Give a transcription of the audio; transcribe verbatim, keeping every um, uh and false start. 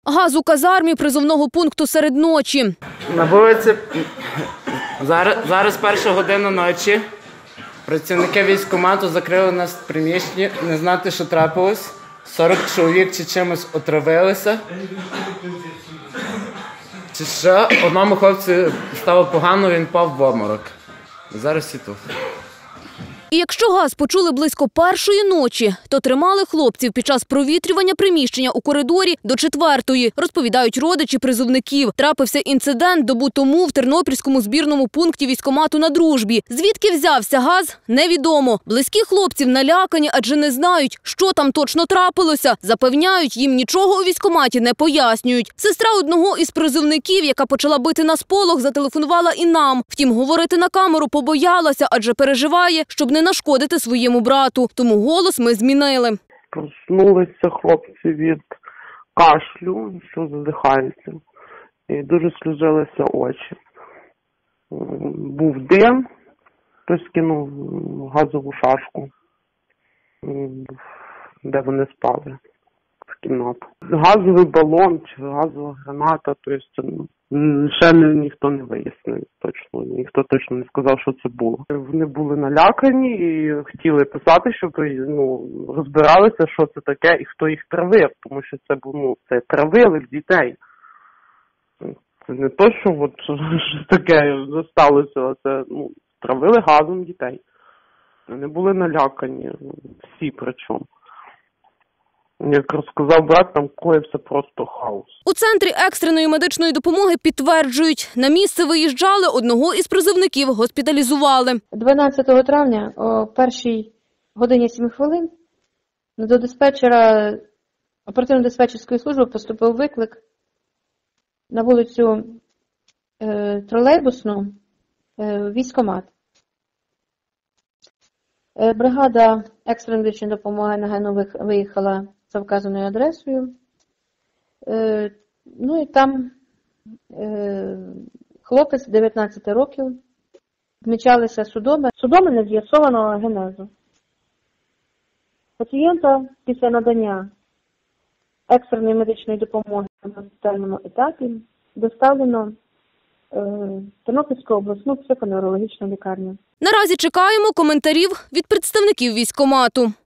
Газ у казармі призовного пункту серед ночі. На вулиці зараз, зараз перша година ночі. Працівники військкомату закрили нас в приміщенні, не знати, що трапилось. сорок чоловік чи чимось отравилися. Чи що? Одному хлопцю стало погано, він впав в обморок. Зараз всі тут. І якщо газ почули близько першої ночі, то тримали хлопців під час провітрювання приміщення у коридорі до четвертої, розповідають родичі призовників. Трапився інцидент добу тому в Тернопільському збірному пункті військкомату на Дружбі. Звідки взявся газ – невідомо. Близькі хлопців налякані, адже не знають, що там точно трапилося. Запевняють, їм нічого у військкоматі не пояснюють. Сестра одного із призовників, яка почала бити на сполох, зателефонувала і нам. Втім, говорити на камеру побоялася, адже переживає, щоб не нашкодити своєму брату. Тому голос ми змінили. Проснулися хлопці від кашлю, що задихаються. І дуже сльозилися очі. Був дим, хтось кинув газову шашку, де вони спали, в кімнату. Газовий балон чи газова граната, тобто ще ніхто не вияснив точно, ніхто точно не сказав, що це було. Вони були налякані і хотіли писати, щоб ну, розбиралися, що це таке і хто їх травив, тому що це ну, це травили дітей. Це не то, що от, таке сталося, а це ну, травили газом дітей. Вони були налякані, всі причому. Як розказав брат, там коївся просто хаос. У центрі екстреної медичної допомоги підтверджують, на місце виїжджали, одного із призовників госпіталізували. дванадцятого травня о першій годині сім хвилин до диспетчера оперативно-диспетчерської служби поступив виклик на вулицю е, Тролейбусну, е, військкомат. Е, бригада екстреної медичної допомоги негайно виїхала за вказаною адресою. Е, ну і там е, хлопець дев'ятнадцяти років, вмічалися судоми. Судоми не з'ясовано генезу. Пацієнта після надання екстреної медичної допомоги на госпітальному етапі доставлено в Тернопільську обласну психоневрологічну лікарню. Наразі чекаємо коментарів від представників військкомату.